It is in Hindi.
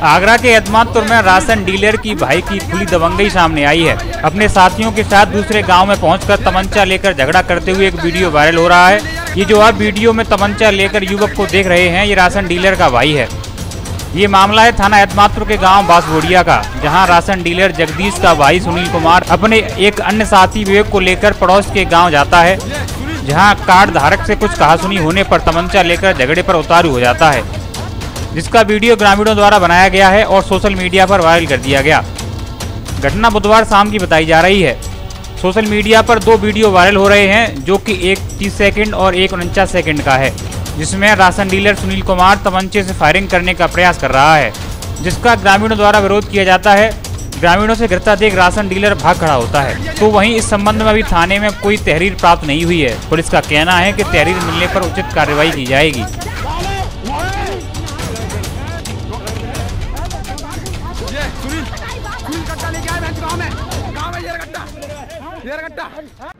आगरा के एतमादपुर में राशन डीलर की भाई की खुली दबंगई सामने आई है। अपने साथियों के साथ दूसरे गांव में पहुंचकर तमंचा लेकर झगड़ा करते हुए एक वीडियो वायरल हो रहा है। ये जो आप वीडियो में तमंचा लेकर युवक को देख रहे हैं, ये राशन डीलर का भाई है। ये मामला है थाना एतमादपुर के गांव बांसबोड़िया का, जहां राशन डीलर जगदीश का भाई सुनील कुमार अपने एक अन्य साथी विवेक को लेकर पड़ोस के गाँव जाता है, जहाँ कार्ड धारक से कुछ कहासुनी होने पर तमंचा लेकर झगड़े पर उतारू हो जाता है, जिसका वीडियो ग्रामीणों द्वारा बनाया गया है और सोशल मीडिया पर वायरल कर दिया गया। घटना बुधवार शाम की बताई जा रही है। सोशल मीडिया पर दो वीडियो वायरल हो रहे हैं, जो कि एक 30 सेकंड और एक 49 सेकंड का है, जिसमें राशन डीलर सुनील कुमार तमंचे से फायरिंग करने का प्रयास कर रहा है, जिसका ग्रामीणों द्वारा विरोध किया जाता है। ग्रामीणों से गिरता देख राशन डीलर भाग खड़ा होता है। तो वहीं इस संबंध में अभी थाने में कोई तहरीर प्राप्त नहीं हुई है। पुलिस का कहना है कि तहरीर मिलने पर उचित कार्रवाई की जाएगी। सुनील कट्टा लेके आए गाँव में ये रगट्टा